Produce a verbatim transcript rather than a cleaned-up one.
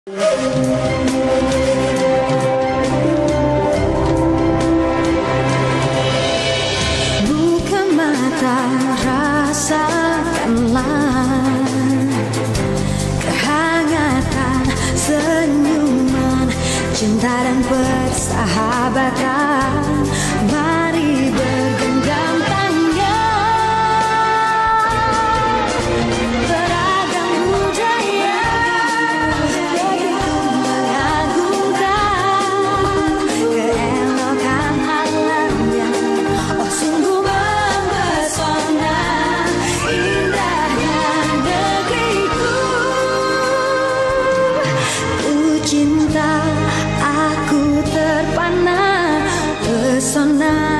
Buka mata, rasakanlah kehangatan senyuman, cinta dan persahabatan. Mari bergenggam tangan, beragam budaya begitu mengagumkan, keelokan alamnya oh sungguh mempesona. Indahnya negeriku, ku cinta, aku terpana pesona.